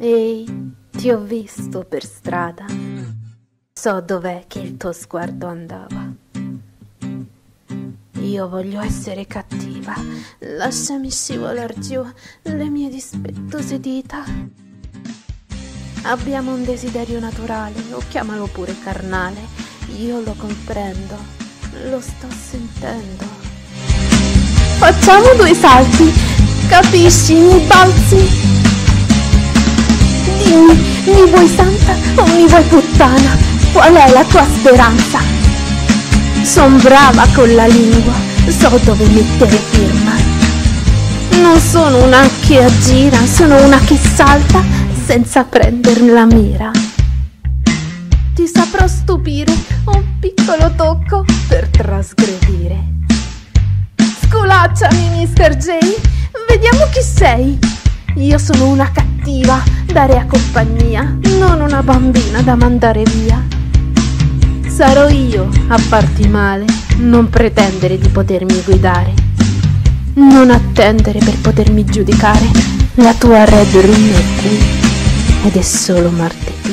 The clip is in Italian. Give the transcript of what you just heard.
Ehi, ti ho visto per strada. So dov'è che il tuo sguardo andava. Io voglio essere cattiva. Lasciami scivolar giù le mie dispettose dita. Abbiamo un desiderio naturale, o chiamalo pure carnale. Io lo comprendo, lo sto sentendo. Facciamo 2 salti, capisci, mi balzi. Dimmi, mi vuoi santa o mi vuoi puttana? Qual è la tua speranza? Son brava con la lingua, so dove mettere firma. Non sono una che aggira, sono una che salta senza prender la mira. Ti saprò stupire un piccolo tocco per trasgredire. Sculacciami, Mr. J, vediamo chi sei. Io sono una cattiva da rea compagnia, non una bambina da mandare via. Sarò io a farti male, non pretendere di potermi guidare, non attendere per potermi giudicare. La tua Red Room è qui ed è solo martedì.